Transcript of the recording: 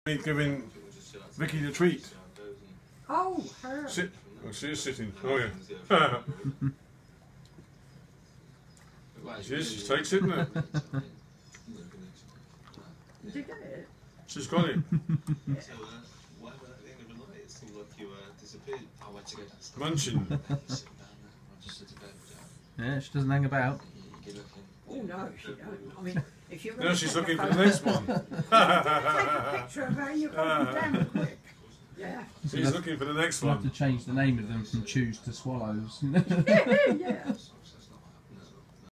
Giving Vicky the treat. Oh, her. Sit. Oh, she is sitting. Oh, yeah. She is. She takes it, isn't it? Did you get it? She's got it. Munching. Yeah, she doesn't hang about. Oh no, she don't. I mean, if you're No, she's looking for the next one. take a picture of her, you've got to be damn quick. Yeah. She's looking for the next We'll one. have to change the name of them from chews to swallows. Yeah.